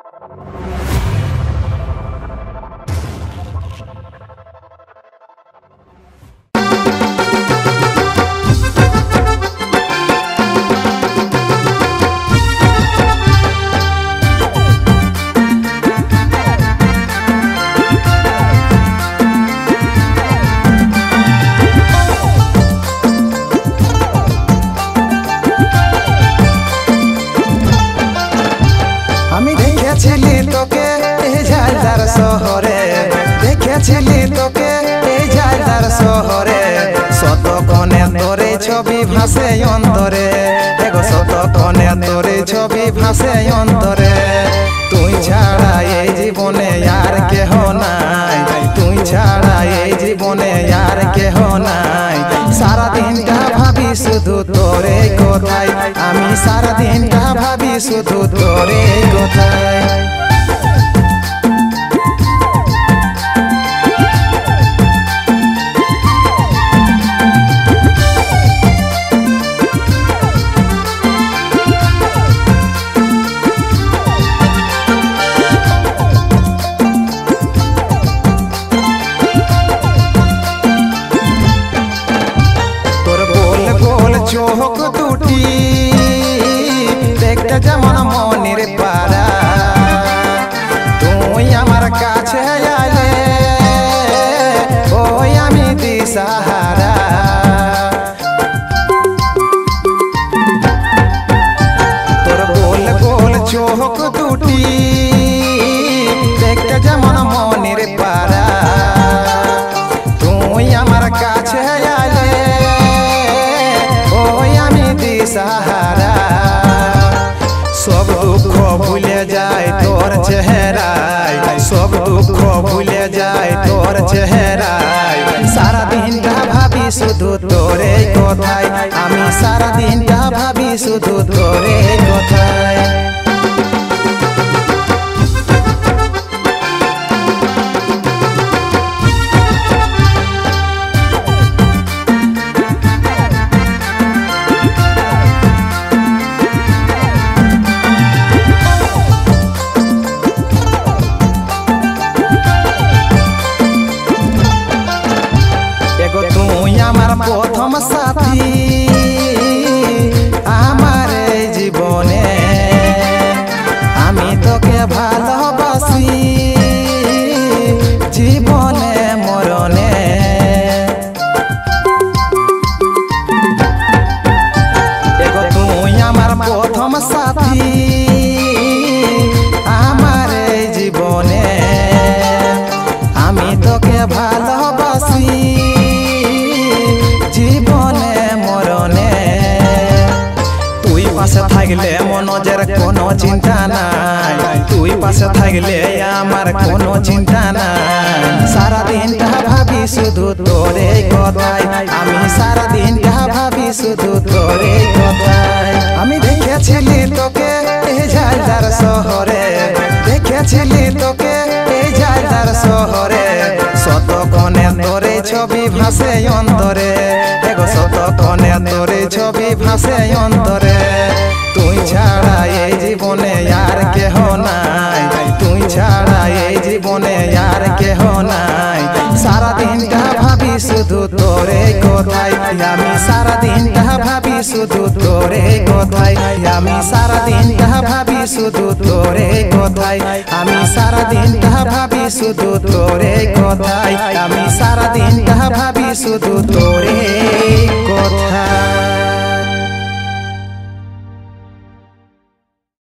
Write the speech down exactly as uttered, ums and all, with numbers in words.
ছবি ভাসে অন্তরে এগো শতক্ষণে তোরে ছবি ভাসে অন্তরে তুই ছাড়া এই জীবনে আর কেহ নাই তুই ছাড়া এই জীবনে আর কেহ নাই সারা দিনটা ভাবি শুধু তোরে কথাই আমি সারা দিনটা ভাবি শুধু তোরে কথাই চোখ দুটি দেখতে যেমন মনের পাড়া তুই আমার কাছে আইলে ওই আমি দিশাহারা তোর গোল গোল চোখ দুটি দেখতে যেমন মনের পাড়া তুই আমার কাছে আইলে सहारा सब दुख भूले जाए तोर चेहराय सब दुख भूले जाए तोर चेहराय सारा दिन भाभी शुधु तोरे कथाय आमी सारा दिन भाभी शुधु तोरे कथाय प्रथम साथी आमार जीवने आमी तोके भालोबासी जीवने मरणे एगो तुई आमार प्रथम साथी आमार जीवने आमी तोके भालोबासी জীবনে মরণে তুই পাশে থাকলে মনজের কোনো চিন্তা নাই তুই পাশে থাকলে আমার কোনো চিন্তা নাই সারা দিনটা ভাবি শুধু তোরে কথাই আমি সারা দিনটা ভাবি শুধু তোরে কথাই আমি দেখেছিলি তোকে এই জায়গার শহরে দেখেছিলি তোকে এই জায়গার শহরে শতক্ষণে তোরে ছবি ভাসে অন্তরে এগো শতক্ষণে তোরে ছবি ভাসে অন্তরে তুই ছাড়া এই জীবনে আর কেহ নাই তুই ছাড়া এই জীবনে আর কেহ নাই সারা দিনটা ভাবি শুধু তোরে কথাই আমি সারা দিনটা ভাবি শুধু তোরে কথাই আমি সারা দিনটা ভাবি শুধু তোরে কথাই আমি সারা দিনটা ভাবি শুধু তোরে কথাই আমি সারা দিনটা ভাবি শুধু তোরে